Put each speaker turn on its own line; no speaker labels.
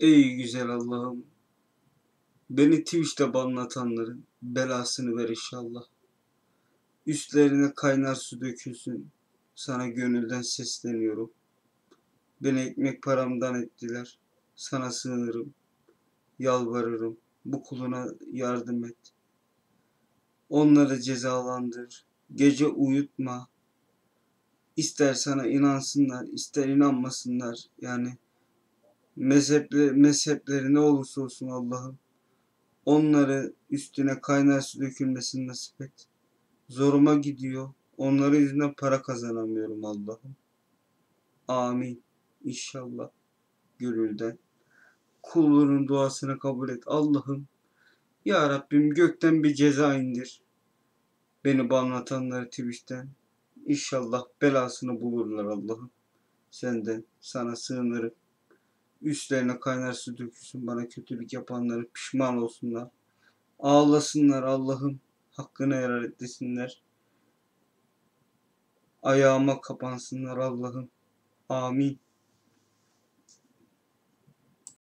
Ey güzel Allah'ım, beni Twitch'te banlatanların belasını ver inşallah. Üstlerine kaynar su dökülsün. Sana gönülden sesleniyorum. Beni ekmek paramdan ettiler. Sana sığınırım, yalvarırım. Bu kuluna yardım et. Onları cezalandır. Gece uyutma. İster sana inansınlar, ister inanmasınlar. Yani mezhepleri ne olursa olsun Allah'ım. Onları üstüne kaynar su dökülmesini nasip et. Zoruma gidiyor. Onların yüzünden para kazanamıyorum Allah'ım. Amin. İnşallah gönülden. Kulların duasını kabul et Allah'ım. Ya Rabbim gökten bir ceza indir. Beni banlatanları Twitch'ten. İnşallah belasını bulurlar Allah'ım. Senden sana sığınırım. Üstlerine kaynar su dökülsün, bana kötülük yapanları pişman olsunlar. Ağlasınlar Allah'ım. Hakkını helal et desinler. Ayağıma kapansınlar Allah'ım. Amin.